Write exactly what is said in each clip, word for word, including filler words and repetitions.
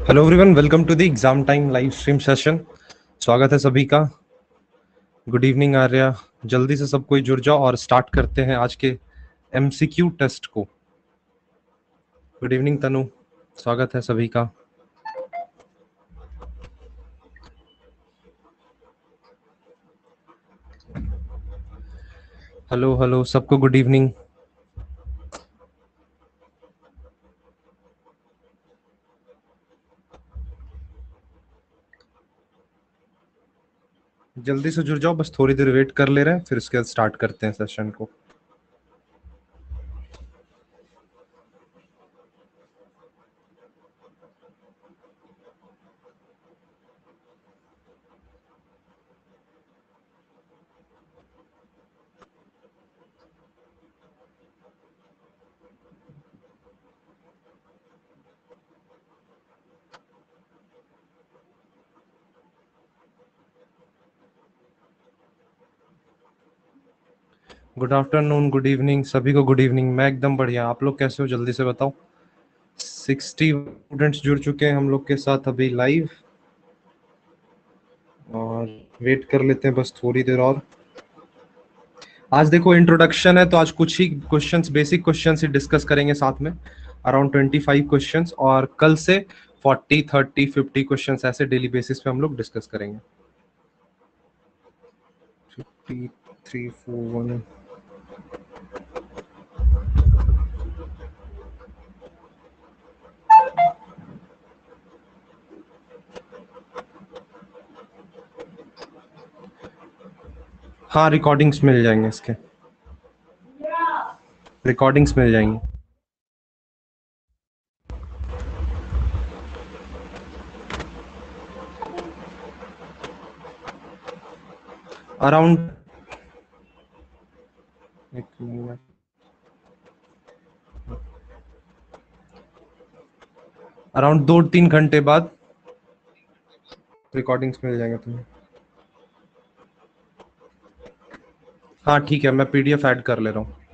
Hello everyone, welcome to the exam time live stream session. स्वागत है सभी का। Good evening Arya. जल्दी से सब कोई जुड़ जाओ और स्टार्ट करते हैं आज के एमसीक्यू टेस्ट को। गुड इवनिंग तनु, स्वागत है सभी का। हेलो हेलो सबको गुड इवनिंग। जल्दी से जुड़ जाओ, बस थोड़ी देर वेट कर ले रहे हैं, फिर उसके बाद स्टार्ट करते हैं सेशन को। गुड आफ्टरनून, गुड इवनिंग सभी को। Good evening. मैं एकदम बढ़िया, आप लोग कैसे हो जल्दी से बताओ। सिक्सटी स्टूडेंट्स जुड़ चुके हैं हम लोग के साथ अभी लाइव, और वेट कर लेते हैं बस थोड़ी देर और। आज देखो इंट्रोडक्शन है तो आज कुछ ही क्वेश्चंस, बेसिक क्वेश्चंस ही डिस्कस करेंगे साथ में, अराउंड ट्वेंटी फाइव क्वेश्चंस, और कल से फोर्टी थर्टी फिफ्टी क्वेश्चंस ऐसे डेली बेसिस पे हम लोग डिस्कस करेंगे। Fifty three four one. हाँ, रिकॉर्डिंग्स मिल जाएंगे, इसके रिकॉर्डिंग्स मिल जाएंगी। अराउंड एक मिनट, अराउंड दो तीन घंटे बाद रिकॉर्डिंग्स मिल जाएंगे तुम्हें। हाँ ठीक है, मैं पीडीएफ ऐड कर ले रहा हूँ।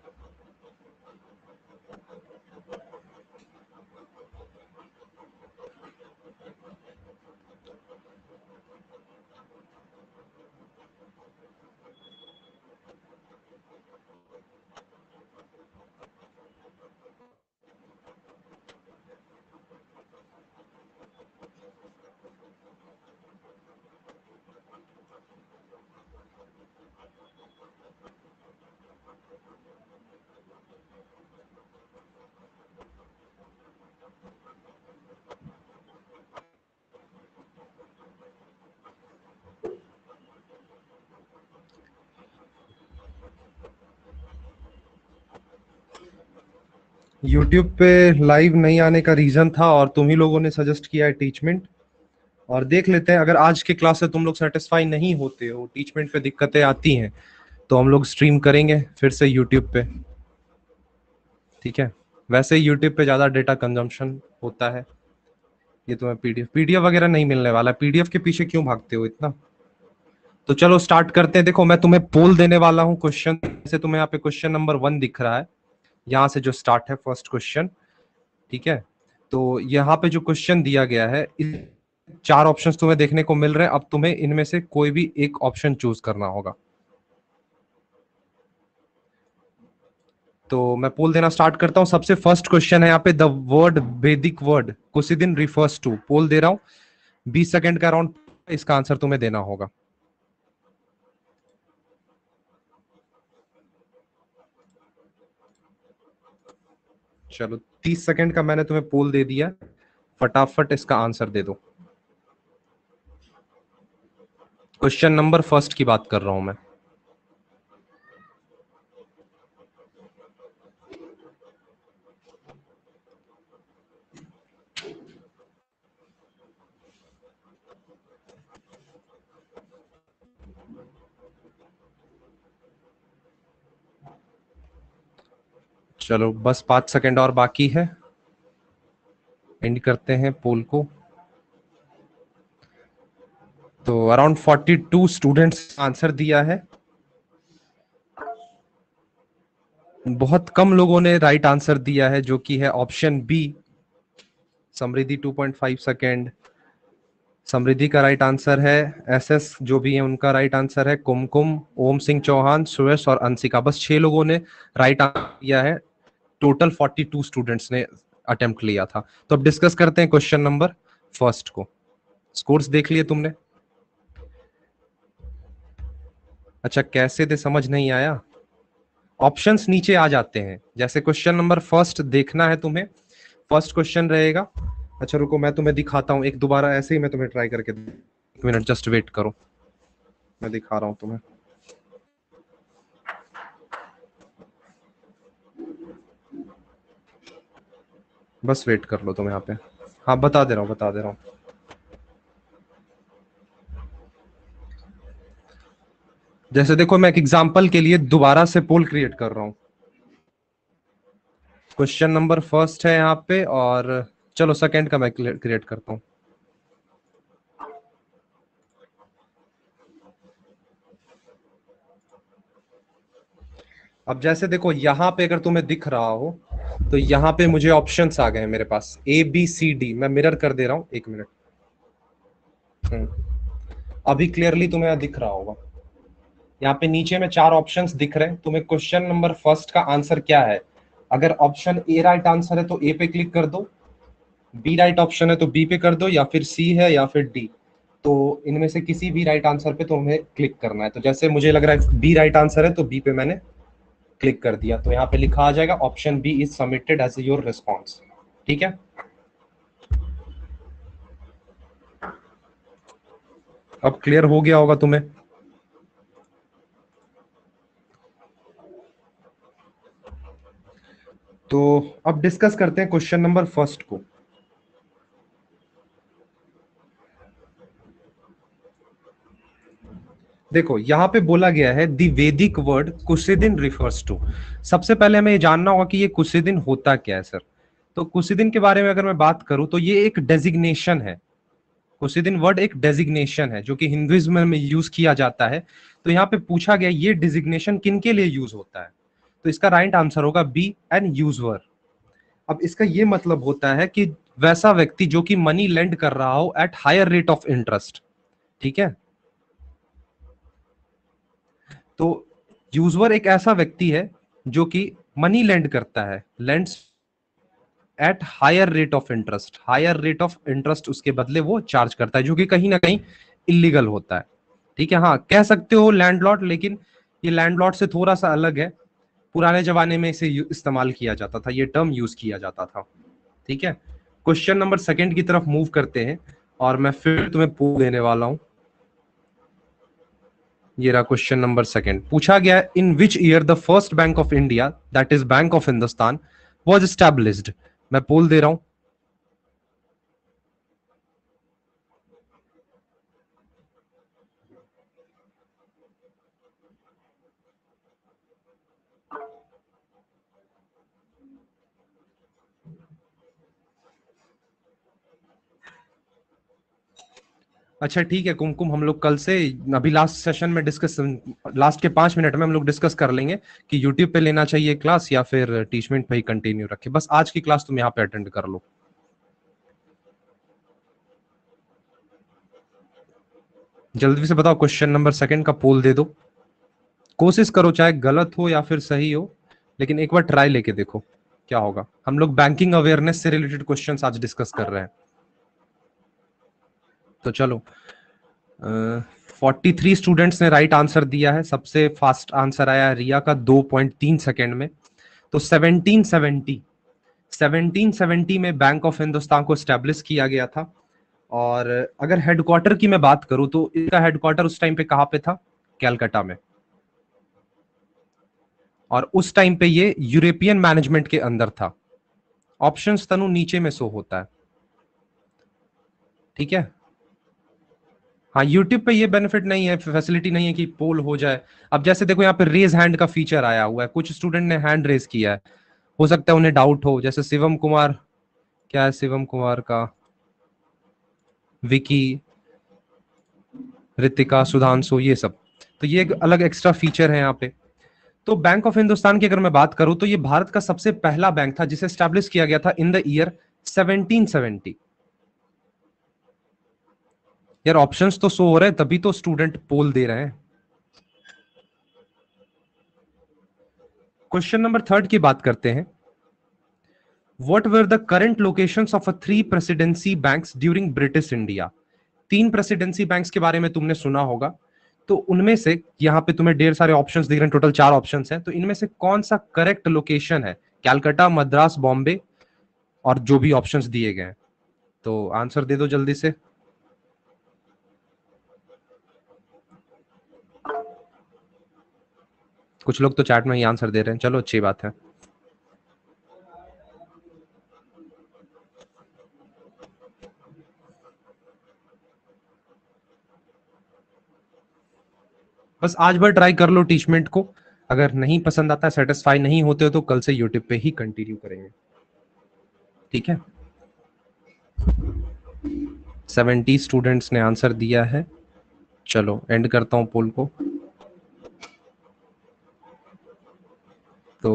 यूट्यूब पे लाइव नहीं आने का रीजन था, और तुम ही लोगों ने सजेस्ट किया है टीचमेंट। और देख लेते हैं, अगर आज के क्लास से तुम लोग सेटिस्फाई नहीं होते हो, टीचमेंट पे दिक्कतें आती हैं, तो हम लोग स्ट्रीम करेंगे फिर से यूट्यूब पे। ठीक है, वैसे ही यूट्यूब पे ज़्यादा डेटा कंजम्पशन होता है। ये तुम्हें पीडीएफ पीडीएफ वगैरह नहीं मिलने वाला। पीडीएफ के पीछे क्यों भागते हो इतना। तो चलो स्टार्ट करते हैं। देखो, मैं तुम्हें पोल देने वाला हूँ क्वेश्चन। जैसे तुम्हें यहाँ पे क्वेश्चन नंबर वन दिख रहा है, यहाँ से जो स्टार्ट है फर्स्ट क्वेश्चन। ठीक है, तो यहाँ पे जो क्वेश्चन दिया गया है, चार ऑप्शंस तुम्हें देखने को मिल रहे हैं। अब तुम्हें इनमें से कोई भी एक ऑप्शन चूज करना होगा। तो मैं पोल देना स्टार्ट करता हूं। सबसे फर्स्ट क्वेश्चन है यहाँ पे, the word Vedic word kusidin refers to. Poll दे रहा हूं, बीस सेकंड का राउंड, इसका आंसर तुम्हें देना होगा। चलो, तीस सेकंड का मैंने तुम्हें पोल दे दिया, फटाफट इसका आंसर दे दो। क्वेश्चन नंबर फर्स्ट की बात कर रहा हूं मैं। चलो, बस पांच सेकंड और बाकी है, एंड करते हैं पोल को। तो around forty two students answer दिया है। बहुत कम लोगों ने राइट आंसर दिया है, जो कि है option B, Samriddhi two point five second. Samriddhi का राइट आंसर है। एस एस जो भी है उनका राइट आंसर है। कुमकुम, ओम सिंह चौहान, सुरेश और अंशिका, बस छह लोगों ने राइट आंसर दिया है। टोटल फोर्टी टू स्टूडेंट्स ने अटेम्प्ट लिया था। तो अब डिस्कस करते हैं क्वेश्चन नंबर फर्स्ट को। स्कोर्स देख लिए तुमने? अच्छा, कैसे थे समझ नहीं आया? ऑप्शंस नीचे आ जाते हैं। जैसे क्वेश्चन नंबर फर्स्ट देखना है तुम्हें, फर्स्ट क्वेश्चन रहेगा। अच्छा रुको, मैं तुम्हें दिखाता हूं एक दोबारा, ऐसे ही मैं तुम्हें ट्राई करके, एक मिनट जस्ट वेट करो, मैं दिखा रहा हूं तुम्हें। बस वेट कर लो तुम यहाँ पे। हाँ बता दे रहा हूँ, बता दे रहा हूँ। जैसे देखो, मैं एक एग्जांपल के लिए दोबारा से पोल क्रिएट कर रहा हूँ। क्वेश्चन नंबर फर्स्ट है यहाँ पे, और चलो सेकंड का मैं क्रिएट करता हूँ। अब जैसे देखो यहाँ पे अगर तुम्हें दिख रहा हो तो यहाँ पे मुझे ऑप्शंस आ गए मेरे पास, ए बी सी डी। मैं मिरर कर दे रहा हूँ, एक मिनट। अभी क्लियरली तुम्हें दिख रहा होगा। यहाँ पे नीचे में चार ऑप्शंस दिख रहे हैं तुम्हें। क्वेश्चन नंबर फर्स्ट का आंसर क्या है? अगर ऑप्शन ए राइट आंसर है तो ए पे क्लिक कर दो, बी राइट ऑप्शन है तो बी पे कर दो, या फिर सी है या फिर डी। तो इनमें से किसी भी राइट आंसर पे तुम्हें क्लिक करना है। तो जैसे मुझे लग रहा है बी राइट आंसर है तो बी पे मैंने क्लिक कर दिया, तो यहाँ पे लिखा आ जाएगा option B is submitted as your response. ठीक है, अब क्लियर हो गया होगा तुम्हें। तो अब डिस्कस करते हैं क्वेश्चन नंबर फर्स्ट को। देखो यहाँ पे बोला गया है दी वैदिक वर्ड कुसिदिन रिफर्स टू। सबसे पहले हमें ये जानना होगा कि ये कुसिदिन होता क्या है सर। तो कुसिदिन के बारे में अगर मैं बात करूं तो ये एक डेजिग्नेशन है। कुसिदिन वर्ड एक डेजिग्नेशन है जो कि हिंदुइज्म में यूज किया जाता है। तो यहाँ पे पूछा गया ये डिजिग्नेशन किन के लिए यूज होता है, तो इसका राइट आंसर होगा बी, एन यूजर। अब इसका ये मतलब होता है कि वैसा व्यक्ति जो कि मनी लेंड कर रहा हो at higher rate of interest. ठीक है, तो यूजर एक ऐसा व्यक्ति है जो कि मनी लेंड करता है, lends at higher rate of interest. Higher rate of interest उसके बदले वो चार्ज करता है, जो कि कहीं ना कहीं इलीगल होता है। ठीक है, हाँ कह सकते हो लैंडलॉर्ड, लेकिन ये लैंडलॉर्ड से थोड़ा सा अलग है। पुराने जमाने में इसे इस्तेमाल किया जाता था, ये टर्म यूज किया जाता था। ठीक है, क्वेश्चन नंबर सेकंड की तरफ मूव करते हैं, और मैं फिर तुम्हें पूछ देने वाला हूं। ये रहा क्वेश्चन नंबर सेकंड। पूछा गया in which year the first Bank of India that is Bank of Hindustan was established. मैं पोल दे रहा हूं। अच्छा ठीक है कुमकुम, हम लोग कल से, अभी लास्ट सेशन में डिस्कस, लास्ट के पांच मिनट में हम लोग डिस्कस कर लेंगे कि यूट्यूब पे लेना चाहिए क्लास या फिर टीचमेंट पे ही कंटिन्यू रखे। बस आज की क्लास तुम यहाँ पे अटेंड कर लो। जल्दी से बताओ, क्वेश्चन नंबर सेकंड का पोल दे दो। कोशिश करो चाहे गलत हो या फिर सही हो, लेकिन एक बार ट्राई लेके देखो क्या होगा। हम लोग बैंकिंग अवेयरनेस से रिलेटेड क्वेश्चंस आज डिस्कस कर रहे हैं। तो चलो, फोर्टी थ्री स्टूडेंट्स ने राइट आंसर दिया है। सबसे फास्ट आंसर आया रिया का दो पॉइंट तीन सेकेंड में। तो सेवनटीन सेवेंटी सेवनटीन सेवेंटी में बैंक ऑफ हिंदुस्तान को स्टैब्लिश किया गया था। और अगर हेडक्वार्टर की मैं बात करूं तो इसका हेडक्वार्टर उस टाइम पे कहां पे था? कैलकाटा में। और उस टाइम पे ये यूरोपियन मैनेजमेंट के अंदर था। ऑप्शंस तनु नीचे में शो होता है। ठीक है, हाँ यूट्यूब पे ये बेनिफिट नहीं है, फैसिलिटी नहीं है कि पोल हो जाए। अब जैसे देखो यहाँ पे रेज हैंड का फीचर आया हुआ है, कुछ स्टूडेंट ने हैंड रेज किया है, हो सकता है उन्हें डाउट हो। जैसे शिवम कुमार, क्या है शिवम कुमार का, विकी, रितिका, सुधांशु, ये सब। तो ये एक अलग एक्स्ट्रा फीचर है यहाँ पे। तो बैंक ऑफ हिंदुस्तान की अगर मैं बात करूं तो ये भारत का सबसे पहला बैंक था जिसे स्टैब्लिश किया गया था in the year seventeen seventy. यार ऑप्शंस तो शो हो रहे हैं, तभी तो स्टूडेंट पोल दे रहे हैं। क्वेश्चन नंबर थर्ड की बात करते हैं। What were the current locations of a three presidency banks during British India? तीन प्रेसिडेंसी बैंक्स के बारे में तुमने सुना होगा, तो उनमें से यहां पे तुम्हें ढेर सारे ऑप्शंस दिख रहे हैं, टोटल चार ऑप्शंस हैं, तो इनमें से कौन सा करेक्ट लोकेशन है? कैलकाटा, मद्रास, बॉम्बे और जो भी ऑप्शंस दिए गए हैं, तो आंसर दे दो जल्दी से। कुछ लोग तो चैट में ही आंसर दे रहे हैं, चलो अच्छी बात है। बस आज भर ट्राई कर लो टीचमेंट को, अगर नहीं पसंद आता है, सेटिस्फाई नहीं होते हो, तो कल से यूट्यूब पे ही कंटिन्यू करेंगे, ठीक है। सेवेंटी स्टूडेंट्स ने आंसर दिया है। चलो एंड करता हूं पोल को। तो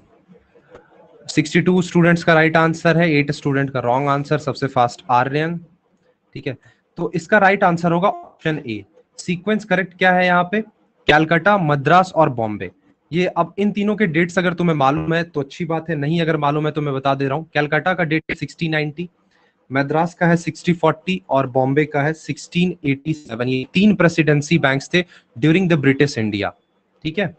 बासठ स्टूडेंट्स का राइट आंसर है, आठ स्टूडेंट का रॉन्ग आंसर। सबसे फास्ट आर्यन, ठीक है। तो इसका राइट आंसर होगा ऑप्शन ए। सीक्वेंस करेक्ट क्या है यहाँ पे? कैलकाटा, मद्रास और बॉम्बे। ये अब इन तीनों के डेट्स अगर तुम्हें मालूम है तो अच्छी बात है, नहीं अगर मालूम है तो मैं बता दे रहा हूँ। कैलकाटा का डेट सिक्सटीन नाइंटी, मद्रास का है सिक्सटीन फोर्टी और बॉम्बे का है सिक्सटीन एटी सेवन। ये तीन प्रेसिडेंसी बैंक्स थे ड्यूरिंग द ब्रिटिश इंडिया, ठीक है।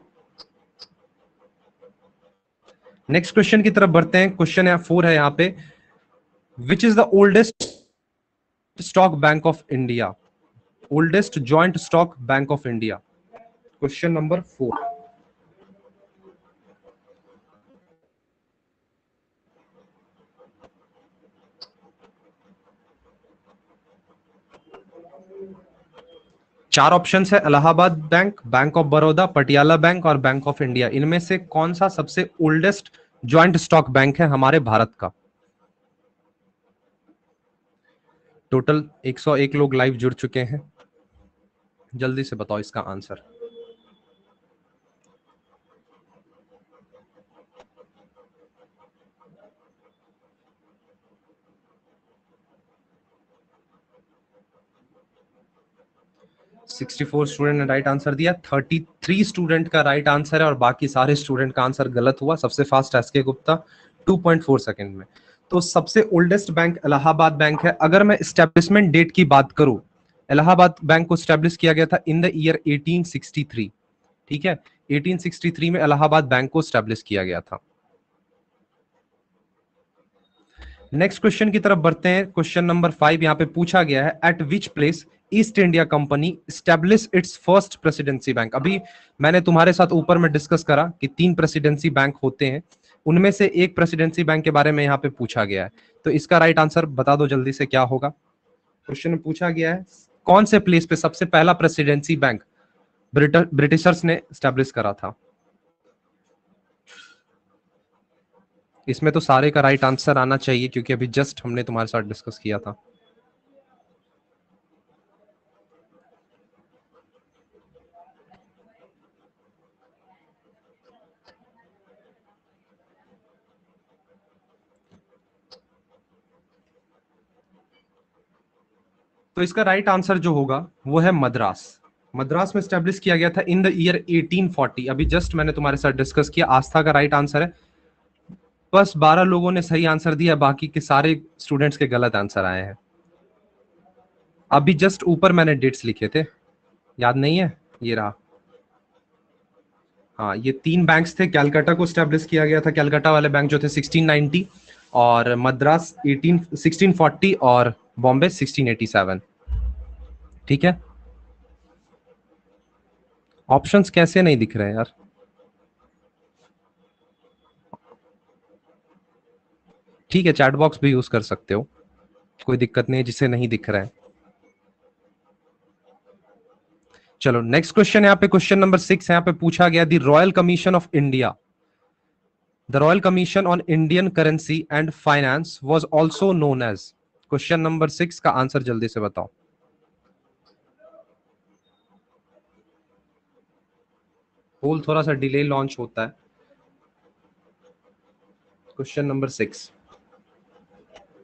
नेक्स्ट क्वेश्चन की तरफ बढ़ते हैं। क्वेश्चन है फोर है यहाँ पे, which is the oldest stock bank of India? Oldest joint stock bank of India, question number four. चार ऑप्शंस है, Allahabad Bank, Bank of Baroda, Patiala Bank और बैंक ऑफ इंडिया। इनमें से कौन सा सबसे ओल्डेस्ट जॉइंट स्टॉक बैंक है हमारे भारत का? टोटल एक सौ एक लोग लाइव जुड़ चुके हैं, जल्दी से बताओ इसका आंसर। चौंसठ स्टूडेंट ने राइट आंसर दिया, तैंतीस स्टूडेंट का राइट आंसर है और बाकी सारे स्टूडेंट का आंसर गलत हुआ। सबसे fast S K Gupta two point four second में। तो सबसे ओल्डेस्ट बैंक इलाहाबाद बैंक है। अगर मैं एस्टेब्लिशमेंट डेट की बात करूं, इलाहाबाद बैंक को एस्टेब्लिश किया गया था in the year eighteen sixty three, ठीक है। एटीन सिक्सटी थ्री में इलाहाबाद बैंक को एस्टेब्लिश किया गया था। नेक्स्ट क्वेश्चन की तरफ बढ़ते हैं। क्वेश्चन नंबर फाइव यहाँ पे पूछा गया है, at which place East India Company establish its first presidency bank? अभी मैंने तुम्हारे साथ ऊपर में डिस्कस करा कि तीन प्रेसिडेंसी बैंक होते हैं, उनमें से एक प्रेसिडेंसी बैंक के बारे में यहाँ पे पूछा गया है, तो इसका राइट आंसर बता दो जल्दी से क्या होगा। क्वेश्चन में पूछा गया है कौन से प्लेस पे सबसे पहला प्रेसिडेंसी बैंक ब्रिटिशर्स ने स्टैब्लिश करा था? इसमें तो सारे का राइट आंसर आना चाहिए क्योंकि अभी जस्ट हमने तुम्हारे साथ डिस्कस किया था। तो इसका राइट आंसर जो होगा वो है मद्रास। मद्रास में स्टैब्लिश किया गया था in the year eighteen forty. अभी जस्ट मैंने तुम्हारे साथ डिस्कस किया। आस्था का राइट आंसर है। बस बारह लोगों ने सही आंसर दिया, बाकी के सारे स्टूडेंट्स के गलत आंसर आए हैं। अभी जस्ट ऊपर मैंने डेट्स लिखे थे, याद नहीं है? ये रहा। हाँ, ये तीन बैंक्स थे। कैलकाटा को स्टैब्लिश किया गया था, कैलकाटा वाले बैंक जो थे सिक्सटीन नाइंटी, और मद्रास एटीन सिक्सटीन फोर्टी और बॉम्बे सिक्सटीन एटी सेवन, ठीक है। ऑप्शंस कैसे नहीं दिख रहे हैं यार? ठीक है, चैट बॉक्स भी यूज कर सकते हो, कोई दिक्कत नहीं है जिसे नहीं दिख रहा है। चलो नेक्स्ट क्वेश्चन यहाँ पे, क्वेश्चन नंबर सिक्स यहाँ पे पूछा गया, the royal commission of India, the royal commission on Indian currency and finance was also known as. Question number six का आंसर जल्दी से बताओ। पोल थोड़ा सा डिले लॉन्च होता है। Question number six.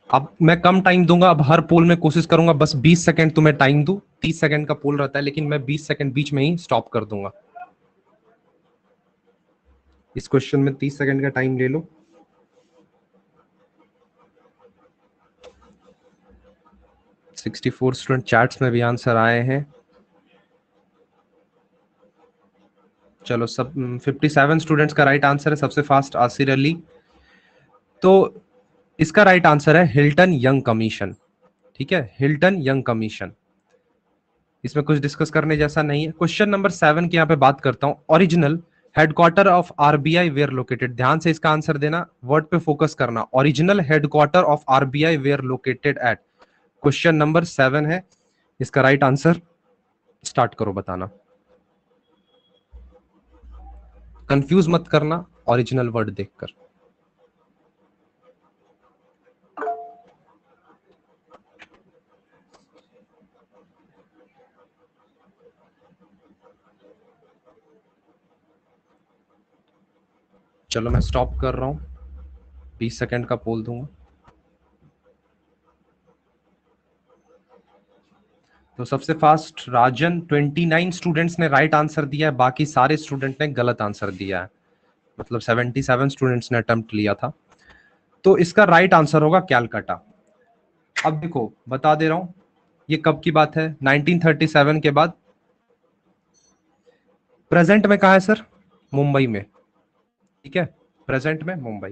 अब मैं कम टाइम दूंगा, अब हर पोल में कोशिश करूंगा बस बीस सेकंड तुम्हें टाइम दूं। तीस सेकंड का पोल रहता है, लेकिन मैं बीस सेकंड बीच में ही स्टॉप कर दूंगा। इस क्वेश्चन में तीस सेकंड का टाइम ले लो। चौंसठ स्टूडेंट चैट्स में भी आंसर आए हैं। चलो, सब सत्तावन स्टूडेंट्स का राइट आंसर है। सबसे फास्ट आसिर अली। तो इसका राइट आंसर है हिल्टन यंग कमीशन। ठीक है, हिल्टन यंग कमीशन। इसमें कुछ डिस्कस करने जैसा नहीं है। क्वेश्चन नंबर सेवन की यहाँ पे बात करता हूं। Original headquarter of RBI where located. ध्यान से इसका आंसर देना, वर्ड पे फोकस करना। Original headquarter of RBI where located at. Question number seven है, इसका राइट आंसर स्टार्ट करो बताना। कंफ्यूज मत करना ओरिजिनल वर्ड देखकर। चलो मैं स्टॉप कर रहा हूं, बीस सेकंड का पोल दूंगा। तो सबसे फास्ट राजन, उनतीस स्टूडेंट्स ने राइट आंसर दिया है, बाकी सारे स्टूडेंट ने गलत आंसर दिया है। मतलब सतहत्तर स्टूडेंट्स ने अटेम्प्ट लिया था। तो इसका राइट आंसर होगा कैलकाटा। अब देखो बता दे रहा हूं, ये कब की बात है? नाइनटीन थर्टी सेवन के बाद। प्रेजेंट में कहा है सर? मुंबई में। ठीक है, प्रेजेंट में मुंबई।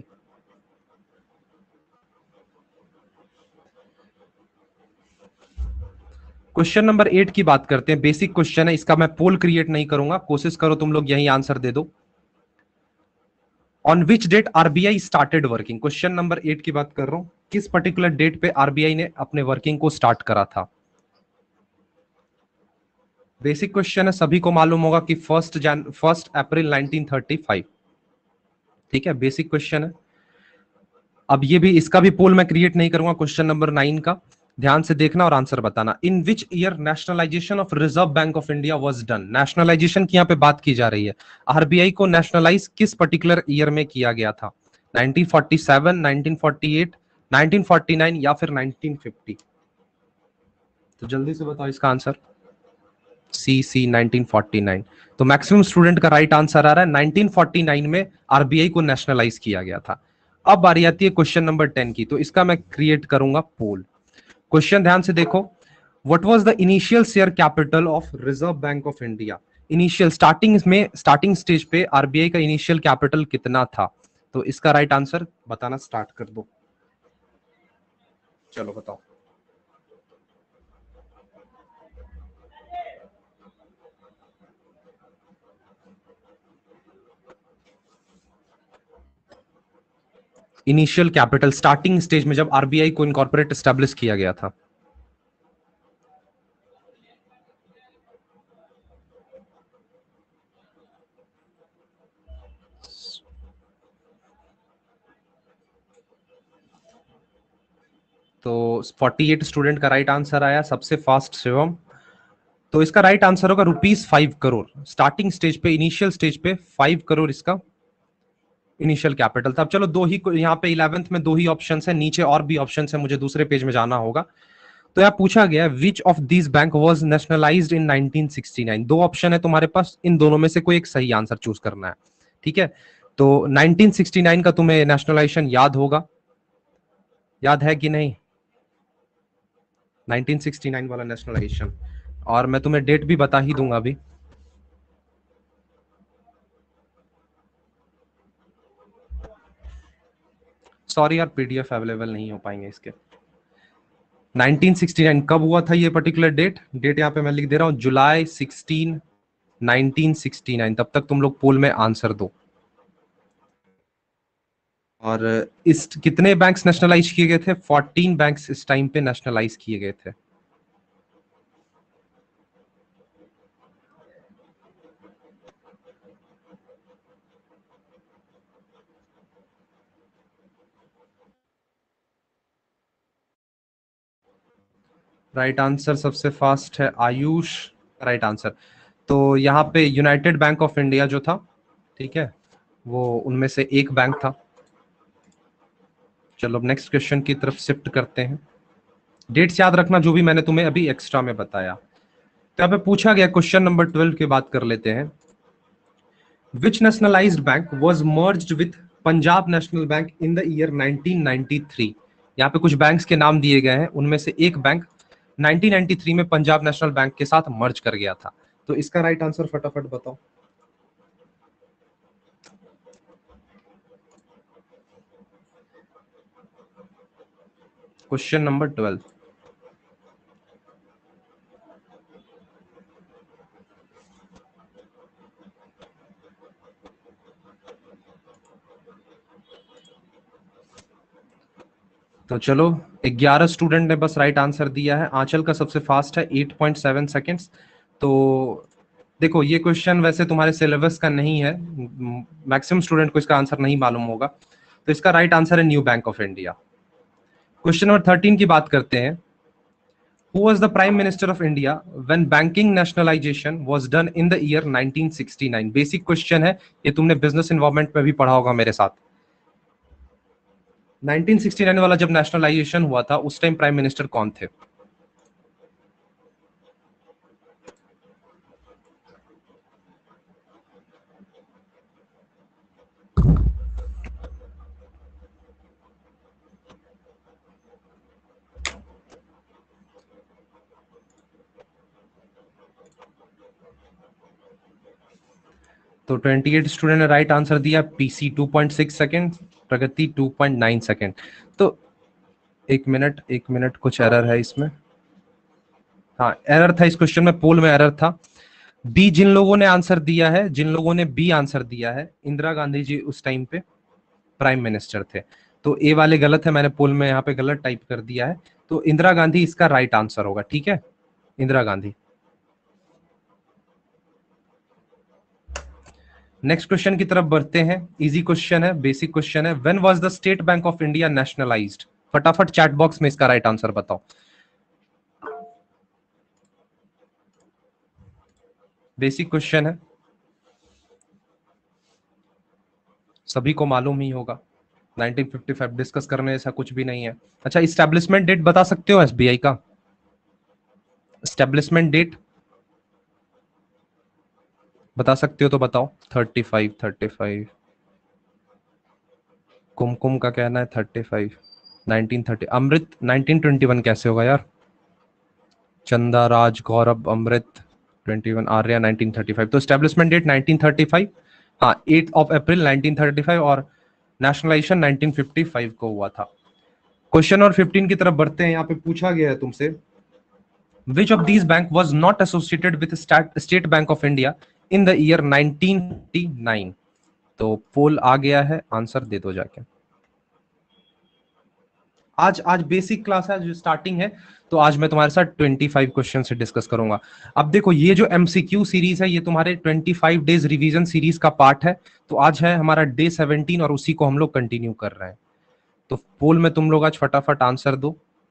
क्वेश्चन नंबर एट की बात करते हैं। बेसिक क्वेश्चन है, इसका मैं पोल क्रिएट नहीं करूंगा, कोशिश करो तुम लोग यही आंसर दे दो। On which date RBI started working. Question number eight की बात कर रहा हूं, किस पर्टिकुलर डेट पे आरबीआई ने अपने वर्किंग को स्टार्ट करा था? बेसिक क्वेश्चन है, सभी को मालूम होगा कि first Jan first April nineteen thirty five. ठीक है, बेसिक क्वेश्चन है। अब ये भी, इसका भी पोल मैं क्रिएट नहीं करूंगा। क्वेश्चन नंबर नाइन का ध्यान से देखना और आंसर बताना। In which year nationalization of Reserve Bank of India was done. Nationalization की यहाँ पे बात की जा रही है। आरबीआई को नेशनलाइज किस पर्टिकुलर ईयर में किया गया था? Nineteen forty seven, nineteen forty eight, nineteen forty nine या फिर नाइनटीन फिफ्टी? तो जल्दी से बताओ इसका answer. C C nineteen forty nine. तो मैक्सिमम स्टूडेंट का राइट आंसर आ रहा है, नाइनटीन फोर्टी नाइन में आरबीआई को नेशनलाइज किया गया था। अब बारी आती है क्वेश्चन नंबर टेन की, तो इसका मैं क्रिएट करूंगा पोल। क्वेश्चन ध्यान से देखो, what was the initial share capital of Reserve Bank of India. Initial starting में, स्टार्टिंग स्टेज पे आरबीआई का इनिशियल कैपिटल कितना था? तो इसका राइट आंसर बताना स्टार्ट कर दो। चलो बताओ। इनिशियल कैपिटल स्टार्टिंग स्टेज में जब आरबीआई को इनकॉर्पोरेट एस्टेब्लिश किया गया था। तो अड़तालीस स्टूडेंट का राइट आंसर आया। सबसे फास्ट शिवम। तो इसका राइट आंसर होगा rupees five crore. Starting stage पे, इनिशियल स्टेज पे फाइव करोड़ इसका इनिशियल कैपिटल था। अब चलो दो ही, यहाँ पे इलेवेंथ में दो ही ऑप्शन है, नीचे और भी ऑप्शन है, मुझे दूसरे पेज में जाना होगा। तो यहाँ पूछा गया which of this bank was nationalized in nineteen sixty nine. दो ऑप्शन है तुम्हारे पास, इन दोनों में से कोई एक सही आंसर चूज करना है। ठीक है, तो नाइनटीन सिक्सटी नाइन का तुम्हें नेशनलाइजेशन याद होगा, याद है कि नहीं? नाइनटीन सिक्सटी नाइन वाला नेशनलाइजेशन, और मैं तुम्हें डेट भी बता ही दूंगा अभी। सॉरी यार, पीडीएफ अवेलेबल नहीं हो पाएंगे इसके। नाइनटीन सिक्सटी नाइन कब हुआ था ये पर्टिकुलर डेट? डेट यहाँ पे मैं लिख दे रहा हूं, July sixteen, nineteen sixty nine. तब तक तुम लोग पोल में आंसर दो। और इस कितने बैंक्स नेशनलाइज किए गए थे? फोर्टीन बैंक्स इस टाइम पे नेशनलाइज किए गए थे। राइट आंसर सबसे फास्ट है आयुष। Right answer. तो यहाँ पे यूनाइटेड बैंक ऑफ इंडिया जो था, ठीक है, वो उनमें से एक बैंक था। चलो अब नेक्स्ट क्वेश्चन की तरफ शिफ्ट करते हैं। डेट्स याद रखना जो भी मैंने तुम्हें अभी एक्स्ट्रा में बताया। तो यहाँ पे पूछा गया क्वेश्चन नंबर ट्वेल्व की बात कर लेते हैं। Which nationalized bank was merged with Punjab National Bank in the year nineteen ninety three. यहाँ पे कुछ बैंक्स के नाम दिए गए हैं, उनमें से एक बैंक नाइनटीन नाइंटी थ्री में पंजाब नेशनल बैंक के साथ मर्ज कर गया था। तो इसका राइट आंसर फटाफट बताओ। Question number twelve. तो चलो ग्यारह स्टूडेंट ने बस राइट आंसर दिया है। आंचल का सबसे फास्ट है एट पॉइंट सेवन सेकेंड्स। तो देखो ये क्वेश्चन वैसे तुम्हारे सिलेबस का नहीं है, मैक्सिमम स्टूडेंट को इसका आंसर नहीं मालूम होगा। तो इसका राइट आंसर है New Bank of India. Question number thirteen की बात करते हैं। Who was the Prime Minister of India when banking nationalization was done in the year nineteen sixty nine? Basic question है ये, तुमने बिजनेस इन्वॉल्वमेंट में भी पढ़ा होगा मेरे साथ। नाइनटीन सिक्सटी नाइन वाला जब नेशनलाइजेशन हुआ था उस टाइम प्राइम मिनिस्टर कौन थे? तो अट्ठाईस स्टूडेंट ने राइट आंसर दिया। PC two point six second, Pragati two point nine second. तो एक मिनट एक मिनट कुछ एरर है इसमें। हाँ एरर था इस क्वेश्चन में, पोल में एरर था। बी जिन लोगों ने आंसर दिया है, जिन लोगों ने बी आंसर दिया है, इंदिरा गांधी जी उस टाइम पे प्राइम मिनिस्टर थे। तो ए वाले गलत है, मैंने पोल में यहाँ पे गलत टाइप कर दिया है। तो इंदिरा गांधी इसका राइट आंसर होगा। ठीक है, इंदिरा गांधी। नेक्स्ट क्वेश्चन की तरफ बढ़ते हैं। इजी क्वेश्चन है, बेसिक क्वेश्चन है। When was the State Bank of India nationalized? फटाफट चैट बॉक्स में इसका राइट आंसर बताओ। बेसिक क्वेश्चन है, सभी को मालूम ही होगा। नाइनटीन फिफ्टी फाइव डिस्कस करने ऐसा कुछ भी नहीं है। अच्छा, इस्टेब्लिशमेंट डेट बता सकते हो एसबीआई का? इस्टेब्लिशमेंट डेट बता सकते हो तो बताओ। Thirty five thirty five. Kumkum का कहना है thirty five. Nineteen thirty. Amrit nineteen twenty one कैसे होगा यार? Chanda, Raj, Gaurav, Amrit twenty one, Arya nineteen thirty five. तो establishment date nineteen thirty five. हाँ, eight of April nineteen thirty five और नेशनलाइजेशन नाइनटीन फिफ्टी फाइव को हुआ था। क्वेश्चन और फिफ्टीन की तरफ बढ़ते हैं। यहाँ पे पूछा गया है तुमसे, which of these bank was not associated with State Bank of India in the year nineteen fifty nine? तो पोल आ गया है, आंसर दे दो जाके। आज आज बेसिक क्लास है जो स्टार्टिंग है, तो आज मैं तुम्हारे साथ पच्चीस क्वेश्चन से डिस्कस करूंगा। अब देखो ये जो एमसीक्यू सीरीज है ये तुम्हारे पच्चीस डेज रिवीजन सीरीज का पार्ट है। तो आज है हमारा डे सेवनटीन और उसी को हम लोग कंटिन्यू कर रहे हैं। तो पोल में तुम लोग आज फटाफट आंसर दो।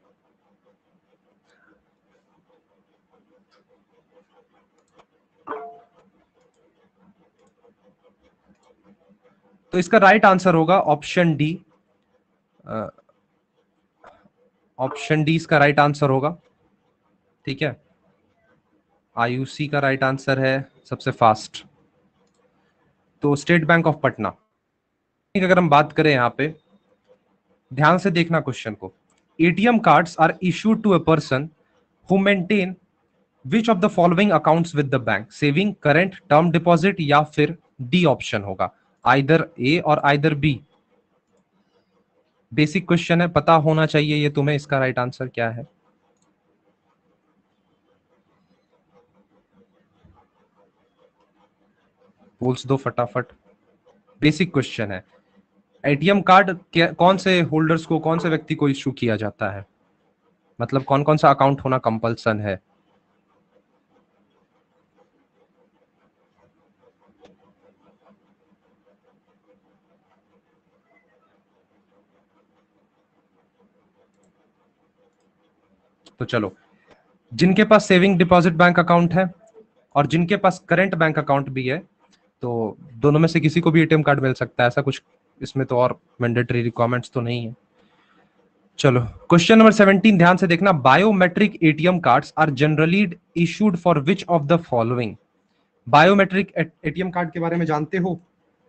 तो इसका राइट आंसर होगा ऑप्शन डी। ऑप्शन डी इसका राइट आंसर होगा। ठीक है, आयुषी का राइट आंसर है सबसे फास्ट। तो स्टेट बैंक ऑफ पटना। अगर हम बात करें यहाँ पे, ध्यान से देखना क्वेश्चन को। ATM cards are issued to a person who maintain which of the following accounts with the bank? Saving, current, term deposit या फिर डी ऑप्शन होगा, आइदर ए और आइदर बी। बेसिक क्वेश्चन है, पता होना चाहिए ये तुम्हें। इसका राइट आंसर क्या है? बोल्स दो फटाफट। बेसिक क्वेश्चन है, एटीएम कार्ड कौन से होल्डर्स को, कौन से व्यक्ति को इशू किया जाता है? मतलब कौन कौन सा अकाउंट होना कंपल्सन है? तो चलो, जिनके पास सेविंग डिपॉजिट बैंक अकाउंट है और जिनके पास करंट बैंक अकाउंट भी है, तो दोनों में से किसी को भी एटीएम कार्ड मिल सकता है। ऐसा कुछ इसमें तो और मैंडेटरी रिक्वायरमेंट्स तो नहीं है। चलो क्वेश्चन नंबर सेवनटीन ध्यान से देखना, biometric ATM cards are generally issued for which of the following. Biometric ATM card के बारे में जानते हो?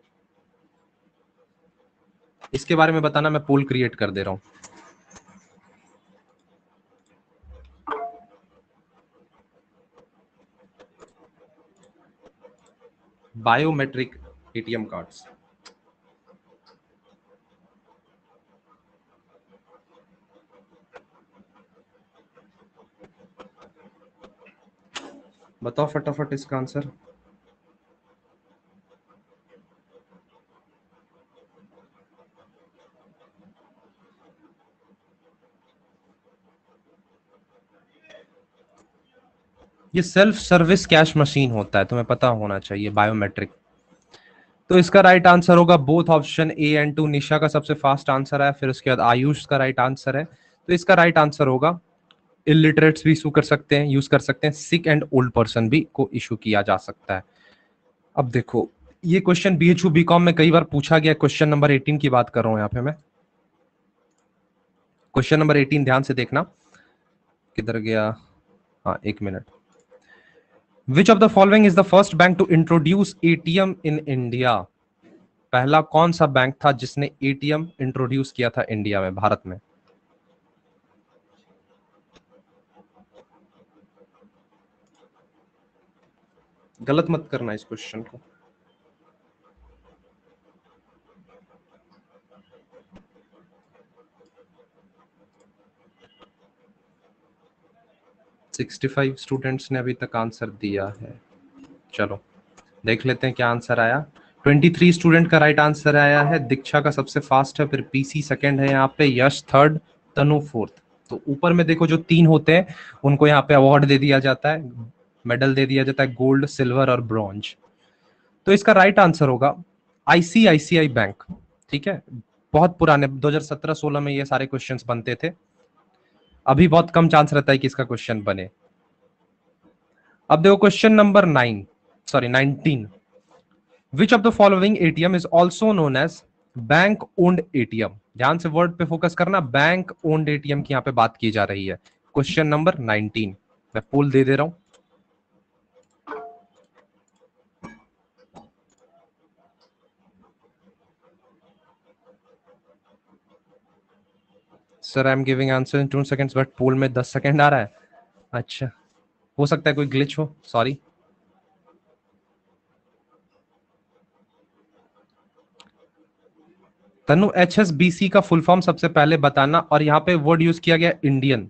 इसके बारे में बताना, मैं पोल क्रिएट कर दे रहा हूं। बायोमेट्रिक एटीएम कार्ड्स, बताओ फटाफट इसका आंसर। ये सेल्फ सर्विस कैश मशीन होता है, तुम्हें पता होना चाहिए बायोमेट्रिक। तो इसका राइट आंसर होगा both option A and two. Nisha का सबसे फास्ट आंसर है, फिर उसके बाद आयुष का राइट आंसर है। तो इसका राइट आंसर होगा इलिटरेट्स भी इशू कर सकते हैं, यूज कर सकते हैं, सिक एंड ओल्ड पर्सन भी को इशू किया जा सकता है। अब देखो ये क्वेश्चन बीएचयू बीकॉम में कई बार पूछा गया। क्वेश्चन नंबर एटीन की बात कर रहा हूं यहाँ पे मैं। क्वेश्चन नंबर एटीन ध्यान से देखना, किधर गया, हाँ एक minute. Which of the following is the first bank to introduce ATM in India? पहला कौन सा बैंक था जिसने एटीएम इंट्रोड्यूस किया था इंडिया में, भारत में? गलत मत करना इस क्वेश्चन को। पैंसठ स्टूडेंट्स ने अभी तक आंसर दिया है। चलो देख लेते हैं क्या आंसर आया। तेईस स्टूडेंट का राइट आंसर आया है। दीक्षा का सबसे फास्ट है, फिर पीसी सेकंड है यहाँ पे, यश थर्ड, तनु फोर्थ। तो ऊपर में देखो जो तीन होते हैं उनको यहाँ पे अवार्ड दे दिया जाता है, मेडल दे दिया जाता है, गोल्ड, सिल्वर और ब्रॉन्ज। तो इसका राइट आंसर होगा आईसीआईसीआई बैंक। ठीक है, बहुत पुराने दो हज़ार सत्रह सोलह में ये सारे क्वेश्चंस बनते थे। अभी बहुत कम चांस रहता है कि इसका क्वेश्चन बने। अब देखो question number nine sorry nineteen. Which of the following ATM is also known as bank owned ATM? ध्यान से वर्ड पे फोकस करना, बैंक ओन्ड एटीएम की यहाँ पे बात की जा रही है। क्वेश्चन नंबर नाइनटीन, मैं पोल दे दे रहा हूं। Sir I am giving answer in two seconds but poll में दस सेकेंड आ रहा है। अच्छा, हो सकता है कोई ग्लिच हो, सॉरी। तनु एचएसबीसी का फुल फॉर्म सबसे पहले बताना, और यहां पे वर्ड यूज किया गया इंडियन।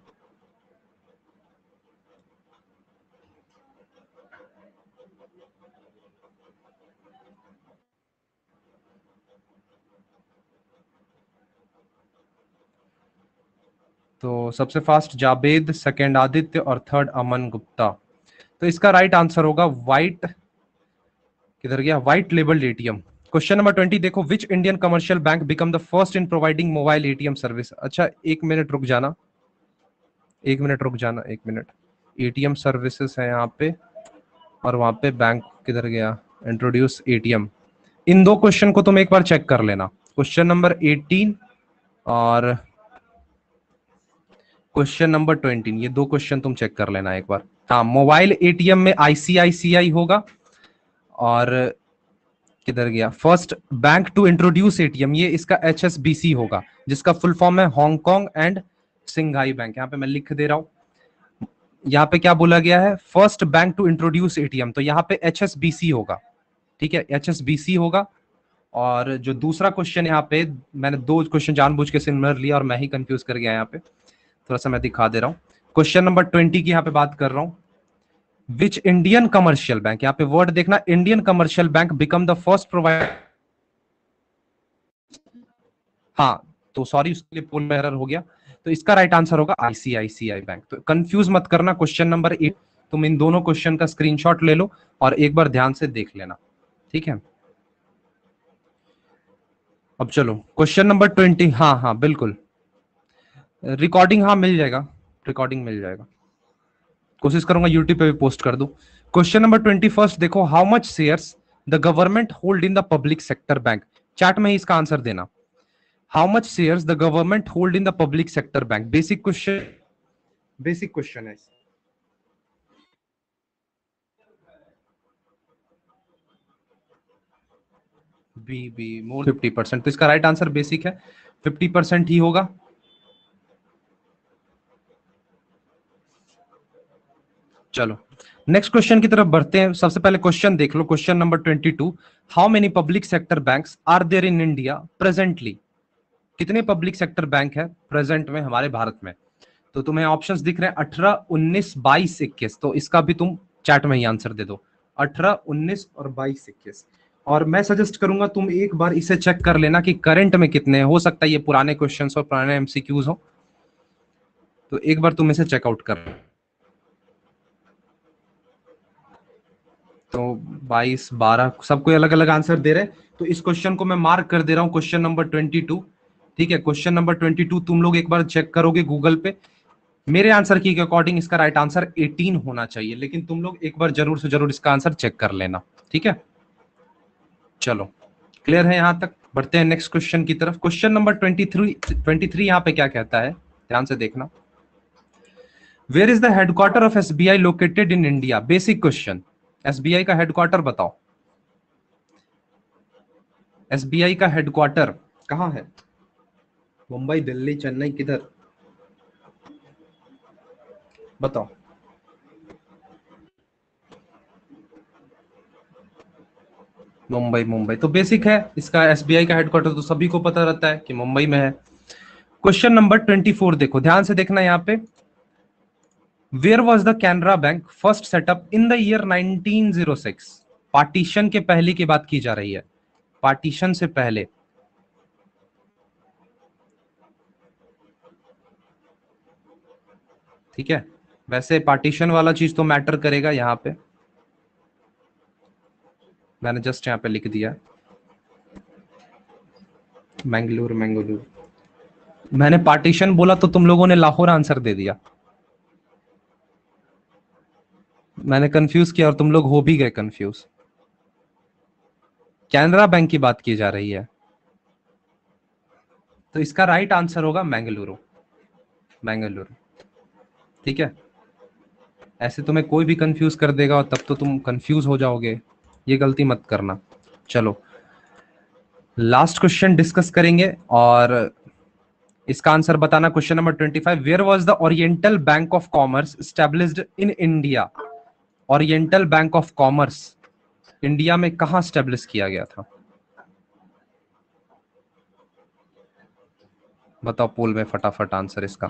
तो सबसे फास्ट जावेद, सेकंड आदित्य और थर्ड अमन गुप्ता। तो इसका राइट आंसर होगा व्हाइट, किधर गया, white labelled ATM. Question number twenty देखो, which Indian commercial bank become the first in providing mobile ATM service? अच्छा एक मिनट रुक जाना, एक मिनट रुक जाना, एक मिनट। एटीएम सर्विसेज है यहाँ पे, और वहां पे बैंक किधर गया, इंट्रोड्यूस एटीएम। इन दो क्वेश्चन को तुम एक बार चेक कर लेना, क्वेश्चन नंबर एटीन और क्वेश्चन नंबर ट्वेंटी, ये दो क्वेश्चन तुम चेक कर लेना एक बार। हाँ, मोबाइल एटीएम में आईसीआईसीआई होगा, और किधर गया, first bank to introduce ATM, ये इसका एचएसबीसी होगा, जिसका फुल फॉर्म है हांगकांग एंड सिंघाई बैंक। यहाँ पे मैं लिख दे रहा हूं, यहाँ पे क्या बोला गया है, first bank to introduce ATM, तो यहाँ पे एचएसबीसी होगा। ठीक है, एचएसबीसी होगा। और जो दूसरा क्वेश्चन यहाँ पे, मैंने दो क्वेश्चन जानबूझ के सिमिलर लिया और मैं ही कंफ्यूज कर गया यहाँ पे, थोड़ा सा मैं दिखा दे रहा हूँ। क्वेश्चन नंबर ट्वेंटी की यहाँ पे बात कर रहा हूँ, विच इंडियन कमर्शियल बैंक, यहाँ पे वर्ड देखना, Indian commercial bank become the first provider. हाँ तो सॉरी, उसके लिए पोल में एरर हो गया। तो इसका राइट आंसर होगा आईसीआईसीआई बैंक। तो कंफ्यूज मत करना, क्वेश्चन नंबर एट, तुम इन दोनों क्वेश्चन का स्क्रीनशॉट ले लो और एक बार ध्यान से देख लेना। ठीक है, अब चलो क्वेश्चन नंबर ट्वेंटी। हाँ हाँ बिल्कुल, रिकॉर्डिंग हाँ मिल जाएगा, रिकॉर्डिंग मिल जाएगा, कोशिश करूंगा यूट्यूब पे भी पोस्ट कर दूं। क्वेश्चन नंबर ट्वेंटी फर्स्ट देखो, how much shares the government hold in the public sector bank? Chat में ही इसका आंसर देना। How much shares the government hold in the public sector bank? Basic question, basic question है। B B more fifty percent, तो इसका right answer basic है, fifty percent ही होगा। चलो नेक्स्ट क्वेश्चन की तरफ बढ़ते हैं। सबसे पहले क्वेश्चन देख लो, question number twenty two, how many public sector banks are there in India presently? कितने पब्लिक सेक्टर बैंक है प्रेजेंट में हमारे भारत में? तो तुम्हें ऑप्शंस दिख रहे हैं अठारह, उन्नीस, बाईस, इक्कीस, तो इसका भी तुम चैट में ही आंसर दे दो, अठारह, उन्नीस और बाईस, इक्कीस। और मैं सजेस्ट करूंगा तुम एक बार इसे चेक कर लेना कि करंट में कितने हैं। हो सकता है ये पुराने क्वेश्चंस और पुराने एमसीक्यूज हो, तो एक बार तुम इसे चेकआउट कर लो। तो बाईस, बारह, सब कोई अलग अलग आंसर दे रहे हैं, तो इस क्वेश्चन को मैं मार्क कर दे रहा हूं क्वेश्चन नंबर ट्वेंटी टू। ठीक है, क्वेश्चन नंबर ट्वेंटी टू तुम लोग एक बार चेक करोगे गूगल पे, मेरे आंसर की अकॉर्डिंग इसका राइट आंसर अठारह होना चाहिए, लेकिन तुम लोग एक बार जरूर से जरूर इसका आंसर चेक कर लेना। ठीक है, चलो क्लियर है यहां तक। बढ़ते हैं नेक्स्ट क्वेश्चन की तरफ। Question number twenty three, twenty three यहां पे क्या कहता है, ध्यान से देखना। Where is the headquarter of SBI located in India? Basic question, SBI का हेडक्वार्टर बताओ। एसबीआई का हेडक्वार्टर कहां है? मुंबई, दिल्ली, चेन्नई, किधर? बताओ। मुंबई, मुंबई तो बेसिक है, इसका एसबीआई का हेडक्वार्टर तो सभी को पता रहता है कि मुंबई में है। क्वेश्चन नंबर ट्वेंटी फोर देखो, ध्यान से देखना यहां पे। Where was the Canara Bank first set up in the year nineteen O six? Partition के पहले की बात की जा रही है, पार्टीशन से पहले। ठीक है, वैसे पार्टीशन वाला चीज तो मैटर करेगा यहां पे, मैंने जस्ट यहां पे लिख दिया मैंगलोर, मैंगलोर। मैंने पार्टीशन बोला तो तुम लोगों ने लाहौर आंसर दे दिया, मैंने कंफ्यूज किया और तुम लोग हो भी गए कंफ्यूज। कैनरा बैंक की बात की जा रही है, तो इसका राइट आंसर होगा मैंगलुरु, मैंगलुरु। ठीक है, ऐसे तुम्हें कोई भी कंफ्यूज कर देगा और तब तो तुम कंफ्यूज हो जाओगे, ये गलती मत करना। चलो लास्ट क्वेश्चन डिस्कस करेंगे और इसका आंसर बताना। Question number twenty five, where was the Oriental Bank of Commerce established in India? Oriental Bank of Commerce India में कहां स्टैब्लिश किया गया था? बताओ पोल में फटाफट आंसर इसका।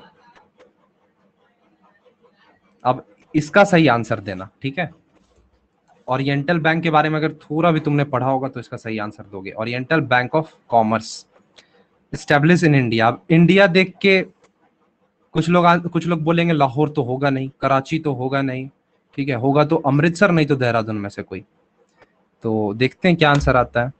अब इसका सही आंसर देना, ठीक है। ओरिएंटल बैंक के बारे में अगर थोड़ा भी तुमने पढ़ा होगा तो इसका सही आंसर दोगे। Oriental Bank of Commerce establish in India. अब इंडिया देख के कुछ लोग कुछ लोग बोलेंगे लाहौर तो होगा नहीं, कराची तो होगा नहीं, ठीक है, होगा तो अमृतसर नहीं तो देहरादून में से कोई। तो देखते हैं क्या आंसर आता है।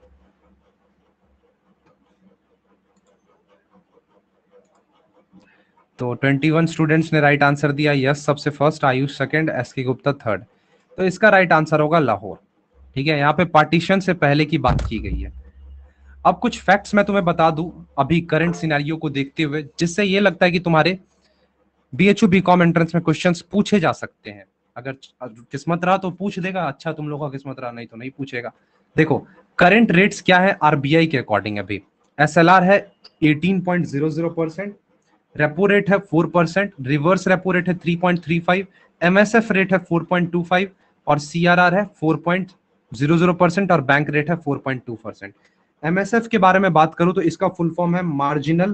तो इक्कीस स्टूडेंट्स ने राइट आंसर दिया, यस सबसे first, Ayush second, S K Gupta third. तो इसका राइट आंसर होगा लाहौर। ठीक है, यहाँ पे पार्टीशन से पहले की बात की गई है। अब कुछ फैक्ट्स मैं तुम्हें बता दूं अभी करंट सिनेरियो को देखते हुए, जिससे ये लगता है कि तुम्हारे बीएचयू बीकॉम एंट्रेंस में क्वेश्चंस पूछे जा सकते हैं। अगर किस्मत रहा तो पूछ देगा, अच्छा तुम लोगों का किस्मत रहा नहीं तो नहीं पूछेगा। देखो करंट रेट्स क्या है आरबीआई के अकॉर्डिंग, अभी एसएलआर है eighteen point zero zero percent, repo rate है फोर परसेंट, रिवर्स रेपो रेट है three point three five, MSF rate है फोर पॉइंट टू फाइव और सीआरआर है four point zero zero percent और बैंक रेट है four point two percent. MSF के बारे में बात करूं तो इसका फुल फॉर्म है मार्जिनल,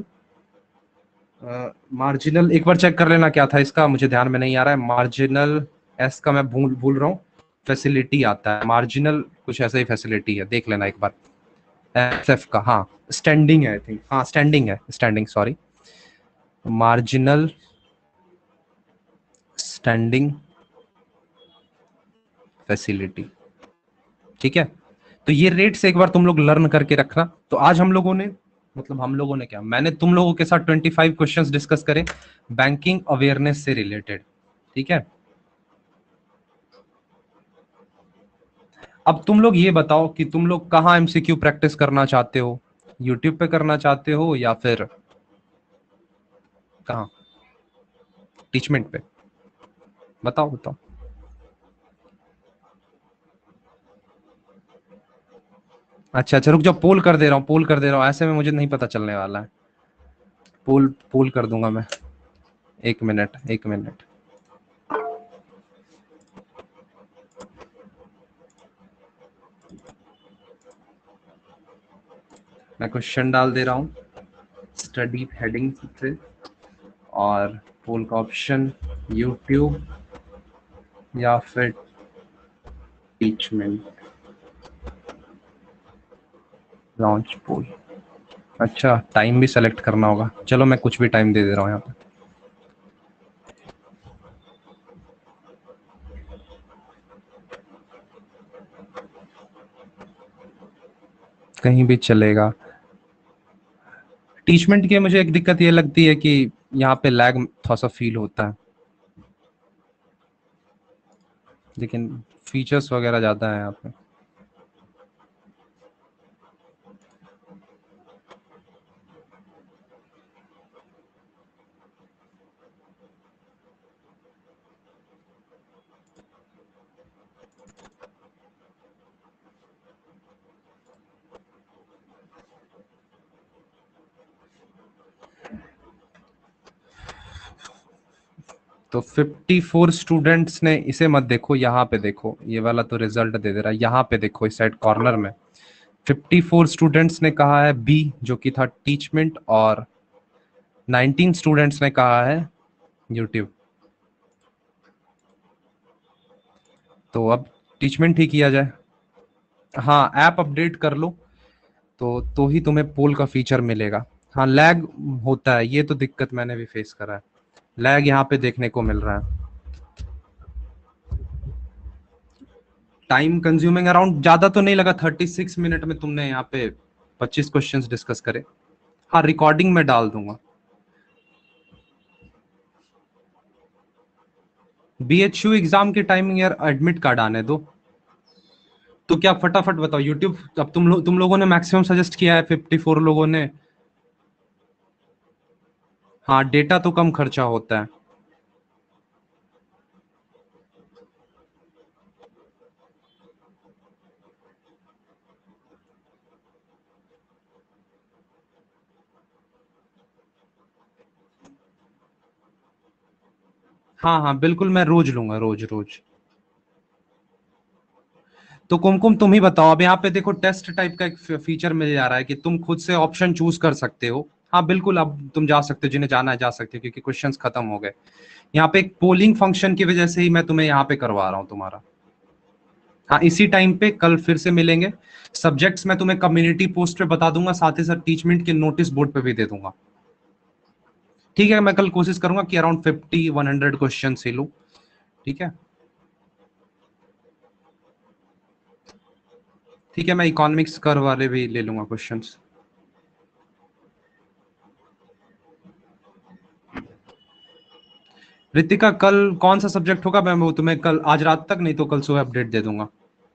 मार्जिनल एक बार चेक कर लेना क्या था इसका, मुझे ध्यान में नहीं आ रहा है। मार्जिनल एस का मैं भूल भूल रहा हूँ, फैसिलिटी आता है मार्जिनल, कुछ ऐसा ही फैसिलिटी है, देख लेना एक बार। एसएफ का हाँ स्टैंडिंग है, आई थिंक, हाँ स्टैंडिंग है, standing sorry, marginal standing facility. ठीक है, तो ये रेट्स एक बार तुम लोग लर्न करके रखना। तो आज हम लोगों ने, मतलब हम लोगों ने क्या, मैंने तुम लोगों के साथ ट्वेंटी फाइव क्वेश्चंस डिस्कस करे बैंकिंग अवेयरनेस से रिलेटेड। ठीक है, अब तुम लोग ये बताओ कि तुम लोग कहाँ एमसीक्यू प्रैक्टिस करना चाहते हो, यूट्यूब पे करना चाहते हो या फिर कहाँ, टीचमेंट पे? बताओ बताओ। अच्छा अच्छा, रुक जाओ, पोल कर दे रहा हूँ, पोल कर दे रहा हूँ, ऐसे में मुझे नहीं पता चलने वाला है। पोल पोल कर दूंगा मैं। एक मिनट एक मिनट। मैं क्वेश्चन डाल दे रहा हूँ स्टडी हेडिंग से, और पोल का ऑप्शन यूट्यूब या फिर टीचमेंट, लॉन्च पोल। अच्छा, टाइम भी सेलेक्ट करना होगा, चलो मैं कुछ भी टाइम दे दे रहा हूँ यहाँ पे। कहीं भी चलेगा। टीचमेंट की मुझे एक दिक्कत ये लगती है कि यहाँ पे लैग थोड़ा सा फील होता है, लेकिन फीचर्स वगैरह ज़्यादा है यहाँ पे। तो चौवन स्टूडेंट्स ने, इसे मत देखो, यहाँ पे देखो, ये वाला तो रिजल्ट दे दे रहा है, यहाँ पे देखो इस साइड कॉर्नर में चौवन स्टूडेंट्स ने कहा है बी, जो कि था टीचमेंट, और उन्नीस स्टूडेंट्स ने कहा है यूट्यूब। तो अब टीचमेंट ही किया जाए। हाँ, ऐप अपडेट कर लो, तो तो ही तुम्हें पोल का फीचर मिलेगा। हाँ, लैग होता है, ये तो दिक्कत मैंने भी फेस करा है, लैग यहाँ पे देखने को मिल रहा है। टाइम कंज्यूमिंग अराउंड, ज्यादा तो नहीं लगा, छत्तीस मिनट में तुमने यहाँ पे पच्चीस क्वेश्चंस डिस्कस करे। हाँ, रिकॉर्डिंग में डाल दूंगा। बीएचयू एग्जाम की टाइमिंग यार एडमिट कार्ड आने दो। तो क्या, फटाफट बताओ, यूट्यूब अब तुम लोग तुम लोगों ने मैक्सिमम सजेस्ट किया है, चौवन लोगों ने। हाँ, डेटा तो कम खर्चा होता है। हाँ हाँ बिल्कुल, मैं रोज लूंगा, रोज रोज। तो कुमकुम तुम ही बताओ, अब यहाँ पे देखो टेस्ट टाइप का एक फीचर मिल जा रहा है कि तुम खुद से ऑप्शन चूज कर सकते हो। हाँ बिल्कुल, अब तुम जा सकते हो, जिन्हें जाना है जा सकते हो, क्योंकि क्वेश्चंस खत्म हो गए। यहाँ पे एक पोलिंग फंक्शन की वजह से ही मैं तुम्हें यहाँ पे करवा रहा हूँ तुम्हारा। हाँ, इसी टाइम पे कल फिर से मिलेंगे। सब्जेक्ट्स मैं तुम्हें कम्युनिटी पोस्ट पे बता दूंगा, साथ ही साथ टीचमेंट के नोटिस बोर्ड पे भी दे दूंगा। ठीक है, मैं कल कोशिश करूंगा कि around fifty one hundred question ही लूं। ठीक है ठीक है, मैं इकोनॉमिक्स कर वाले भी ले लूंगा क्वेश्चंस। रितिका, कल कौन सा सब्जेक्ट होगा, मैं वो तुम्हें कल, आज रात तक नहीं तो कल सुबह अपडेट दे दूंगा।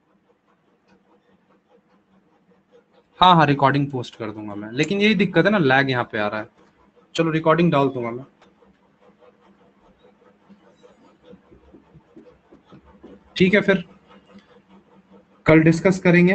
हाँ हाँ, रिकॉर्डिंग पोस्ट कर दूंगा मैं, लेकिन यही दिक्कत है ना, लैग यहाँ पे आ रहा है। चलो रिकॉर्डिंग डाल दूंगा मैं। ठीक है, फिर कल डिस्कस करेंगे।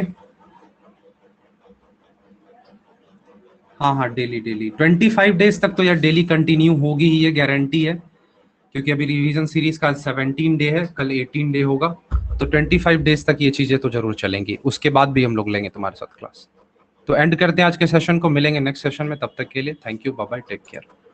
हाँ हाँ, daily daily twenty five days तक तो यार डेली कंटिन्यू होगी ही, ये गारंटी है, क्योंकि अभी रिवीजन सीरीज का सेवनटीन डे है, कल एटीन डे होगा। तो ट्वेंटी फाइव डेज तक ये चीजें तो जरूर चलेंगी, उसके बाद भी हम लोग लेंगे तुम्हारे साथ क्लास। तो एंड करते हैं आज के सेशन को, मिलेंगे नेक्स्ट सेशन में, तब तक के लिए thank you, bye bye, take care.